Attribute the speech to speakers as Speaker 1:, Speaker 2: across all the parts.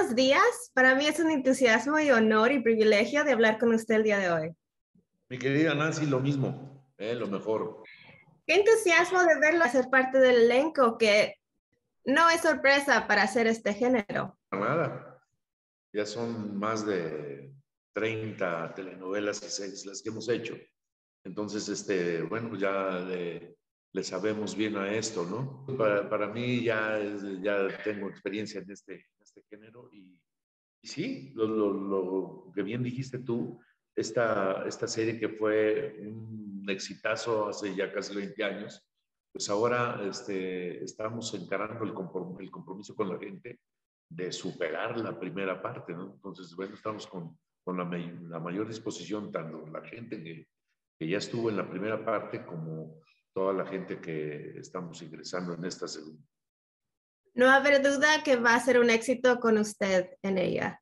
Speaker 1: buenos días. Para mí es un entusiasmo y honor y privilegio de hablar con usted el día de hoy.
Speaker 2: Mi querida Nancy, lo mismo, lo mejor.
Speaker 1: Qué entusiasmo de verlo ser parte del elenco, que no es sorpresa para hacer este género.
Speaker 2: Nada, ya son más de 30 telenovelas y series las que hemos hecho. Entonces, bueno, pues ya le sabemos bien a esto, ¿no? Para mí ya tengo experiencia en este género y sí, lo que bien dijiste tú, esta serie que fue un exitazo hace ya casi 20 años, pues ahora estamos encarando el compromiso con la gente de superar la primera parte, ¿no? Entonces, bueno, estamos con la mayor disposición, tanto la gente que ya estuvo en la primera parte como toda la gente que estamos ingresando en esta segunda.
Speaker 1: No va a haber duda que va a ser un éxito con usted en ella.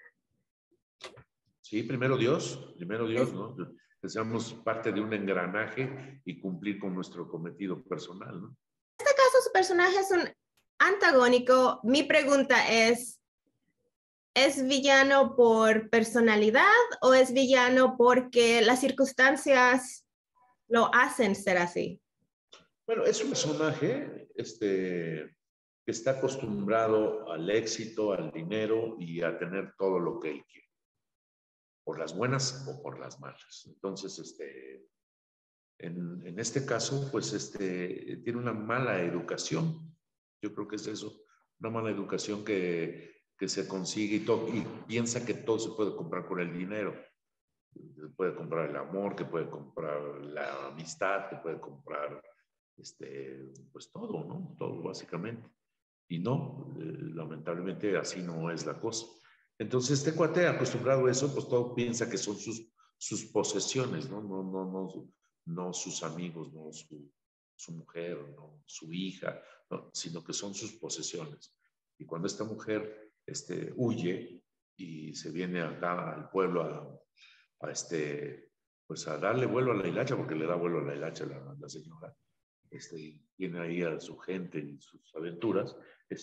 Speaker 2: Sí, primero Dios, ¿no? Que seamos parte de un engranaje y cumplir con nuestro cometido personal, ¿no?
Speaker 1: En este caso, su personaje es un antagónico. Mi pregunta ¿es villano por personalidad o es villano porque las circunstancias lo hacen ser así?
Speaker 2: Bueno, es un personaje que está acostumbrado al éxito, al dinero y a tener todo lo que él quiere, por las buenas o por las malas. Entonces, en este caso, pues tiene una mala educación. Yo creo que es eso, una mala educación que se consigue y piensa que todo se puede comprar con el dinero. Que puede comprar el amor, que puede comprar la amistad, que puede comprar pues todo, ¿no? Todo básicamente. Y no, lamentablemente así no es la cosa. Entonces este cuate acostumbrado a eso, pues todo piensa que son sus posesiones, ¿no? No sus amigos, no su mujer, no su hija, no, sino que son sus posesiones. Y cuando esta mujer huye y se viene acá al pueblo pues a darle vuelo a la hilacha, porque le da vuelo a la hilacha la señora, tiene ahí a su gente y sus aventuras,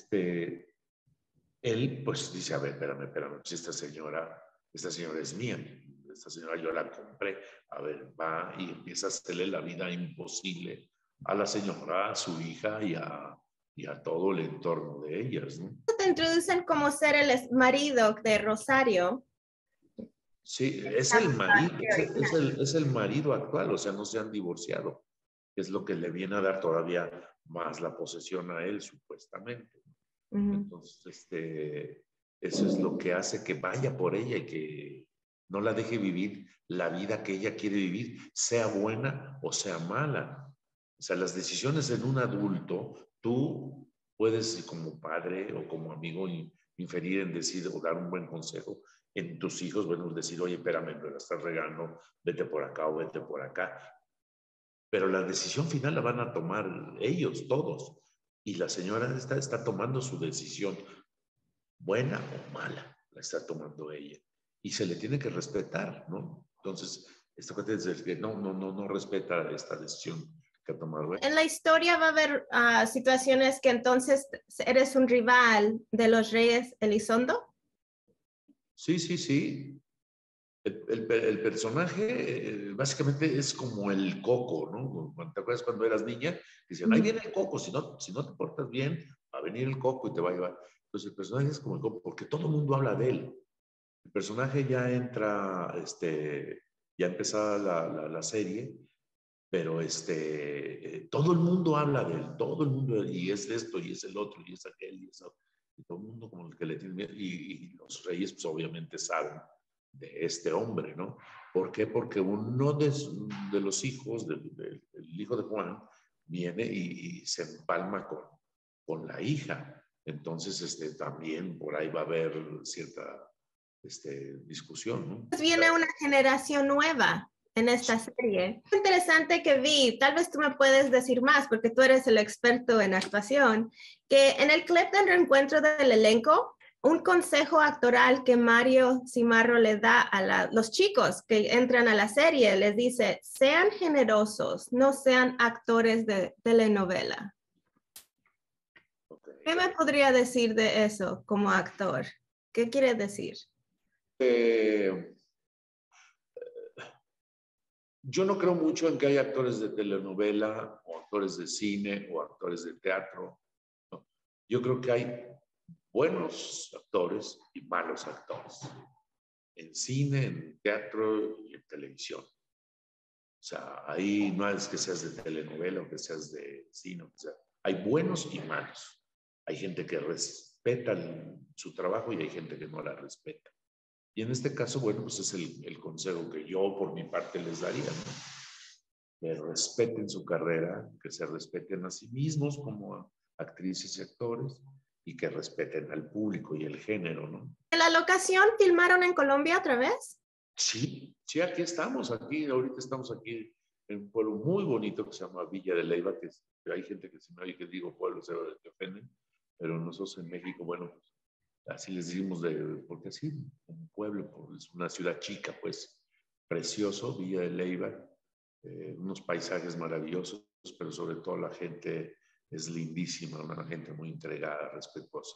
Speaker 2: él pues dice, a ver, espérame, si esta señora es mía, esta señora yo la compré, a ver, va y empieza a hacerle la vida imposible a la señora, a su hija y a todo el entorno de ellas, ¿no?
Speaker 1: Te introducen como ser el marido de Rosario.
Speaker 2: Sí, es el marido, es el marido actual, o sea, no se han divorciado, que es lo que le viene a dar todavía más la posesión a él, supuestamente. Entonces, eso es lo que hace que vaya por ella y que no la deje vivir la vida que ella quiere vivir, sea buena o sea mala. O sea, las decisiones en un adulto, tú puedes como padre o como amigo inferir en decir o dar un buen consejo en tus hijos, bueno, decir, oye, espérame, me la estás regando, vete por acá o vete por acá. Pero la decisión final la van a tomar ellos, todos. Y la señora está tomando su decisión, buena o mala, la está tomando ella. Y se le tiene que respetar, ¿no? Entonces, esto que te dice que no respeta esta decisión que ha tomado ella.
Speaker 1: En la historia va a haber situaciones que entonces eres un rival de los reyes Elizondo.
Speaker 2: Sí. El personaje básicamente es como el coco, ¿no? ¿Te acuerdas cuando eras niña? Dicen, ahí viene el coco, si no te portas bien, va a venir el coco y te va a llevar. Entonces el personaje es como el coco, porque todo el mundo habla de él. El personaje ya entra, ya empezada la serie, pero todo el mundo habla de él, todo el mundo, y es esto, y es el otro, y es aquel, y eso. Y todo el mundo como el que le tiene miedo, y los reyes pues obviamente saben de este hombre, ¿no? ¿Por qué? Porque uno de los hijos, del hijo de Juan, viene y se empalma con la hija. Entonces, también por ahí va a haber cierta discusión, ¿no?
Speaker 1: Viene una generación nueva en esta serie. Es interesante que vi, tal vez tú me puedes decir más, porque tú eres el experto en actuación, que en el clip del reencuentro del elenco, un consejo actoral que Mario Cimarro le da a los chicos que entran a la serie, les dice, sean generosos, no sean actores de telenovela. Okay. ¿Qué me podría decir de eso como actor? ¿Qué quiere decir?
Speaker 2: Yo no creo mucho en que haya actores de telenovela o actores de cine o actores de teatro. ¿No? Yo creo que hay buenos actores y malos actores en cine, en teatro y en televisión. O sea, ahí no es que seas de telenovela o que seas de cine. O sea, hay buenos y malos. Hay gente que respeta su trabajo y hay gente que no la respeta. Y en este caso, bueno, pues es el consejo que yo por mi parte les daría, ¿no? Que respeten su carrera, que se respeten a sí mismos como actrices y actores y que respeten al público y el género, ¿no?
Speaker 1: ¿En la locación filmaron en Colombia otra vez?
Speaker 2: Sí, sí, aquí estamos, ahorita estamos aquí en un pueblo muy bonito que se llama Villa de Leyva, que hay gente que se me oye que digo pueblo, se ofenden, pero nosotros en México, bueno, pues, así les decimos, porque así, un pueblo, pues, es una ciudad chica, pues, precioso, Villa de Leyva, unos paisajes maravillosos, pero sobre todo la gente es lindísima, una gente muy entregada, respetuosa.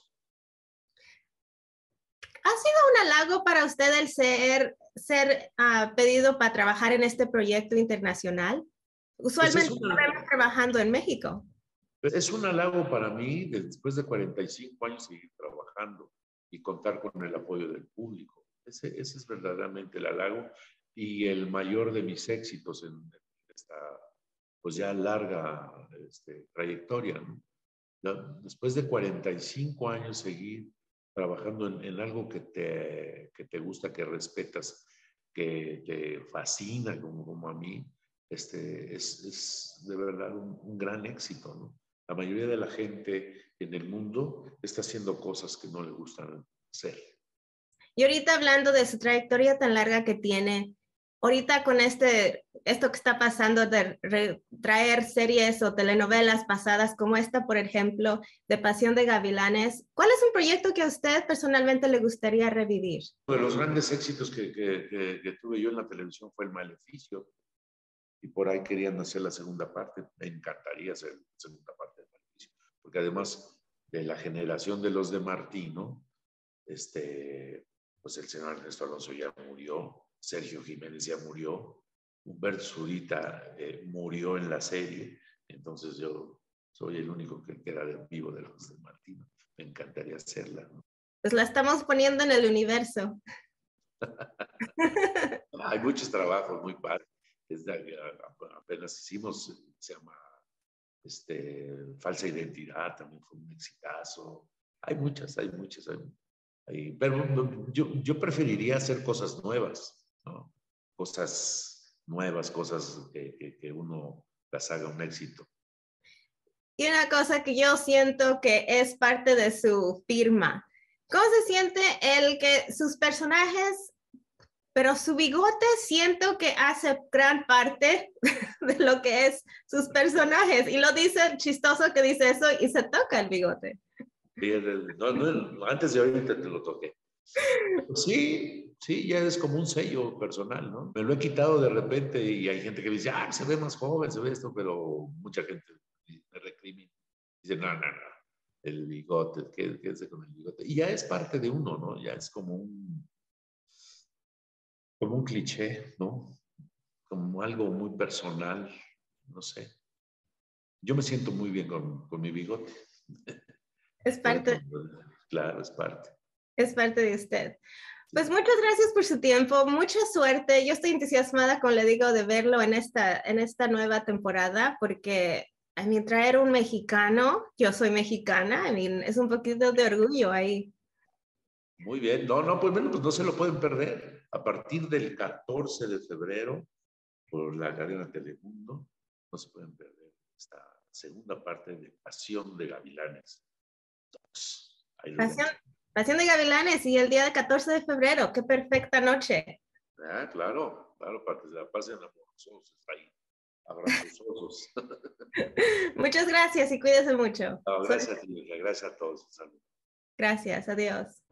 Speaker 1: ¿Ha sido un halago para usted el ser pedido para trabajar en este proyecto internacional? Usualmente estamos trabajando en México.
Speaker 2: Es un halago para mí, después de 45 años, seguir trabajando y contar con el apoyo del público. Ese es verdaderamente el halago y el mayor de mis éxitos en esta, pues ya larga trayectoria, ¿no? Después de 45 años seguir trabajando en algo que te gusta, que respetas, que te fascina como a mí, es de verdad un gran éxito, ¿no? La mayoría de la gente en el mundo está haciendo cosas que no le gustan hacer.
Speaker 1: Y ahorita hablando de su trayectoria tan larga que tiene, ahorita con esto que está pasando de traer series o telenovelas pasadas como esta, por ejemplo, de Pasión de Gavilanes, ¿cuál es un proyecto que a usted personalmente le gustaría revivir?
Speaker 2: Uno de los grandes éxitos que tuve yo en la televisión fue El Maleficio. Y por ahí querían hacer la segunda parte. Me encantaría hacer la segunda parte del Maleficio. Porque además de la generación de los de Martino, pues el señor Ernesto Alonso ya murió, Sergio Jiménez ya murió, Humberto Zurita murió en la serie, entonces yo soy el único que queda vivo de los de Martino. Me encantaría hacerla, ¿no?
Speaker 1: Pues la estamos poniendo en el universo.
Speaker 2: Hay muchos trabajos muy padres. Apenas hicimos, se llama Falsa Identidad, también fue un exitazo. Hay muchas. Pero yo preferiría hacer cosas nuevas, ¿no? Cosas nuevas, cosas que uno las haga un éxito.
Speaker 1: Y una cosa que yo siento que es parte de su firma. ¿Cómo se siente el que sus personajes, pero su bigote siento que hace gran parte de lo que es sus personajes? Y lo dice chistoso que dice eso y se toca el bigote.
Speaker 2: No, antes de ahorita te lo toqué. Sí, ya es como un sello personal, ¿no? Me lo he quitado de repente y hay gente que dice, se ve más joven, se ve esto, pero mucha gente me recrimina. Dice, no, el bigote, quédese con el bigote. Y ya es parte de uno, ¿no? Ya es como un cliché, ¿no? Como algo muy personal, no sé. Yo me siento muy bien con mi bigote.
Speaker 1: Es parte.
Speaker 2: Claro, es parte.
Speaker 1: Es parte de usted. Pues muchas gracias por su tiempo, mucha suerte. Yo estoy entusiasmada, como le digo, de verlo en esta nueva temporada, porque a mí traer un mexicano, yo soy mexicana, es un poquito de orgullo ahí.
Speaker 2: Muy bien, pues bueno, pues no se lo pueden perder. A partir del 14 de febrero, por la cadena Telemundo, no se pueden perder esta segunda parte de Pasión de Gavilanes.
Speaker 1: Pasión de Gavilanes y el día de 14 de febrero, qué perfecta noche.
Speaker 2: Claro, para que se la pasen amorosos ahí, abrazosos.
Speaker 1: Muchas gracias y cuídese mucho.
Speaker 2: No, gracias a ti, gracias a todos. Salud.
Speaker 1: Gracias, adiós.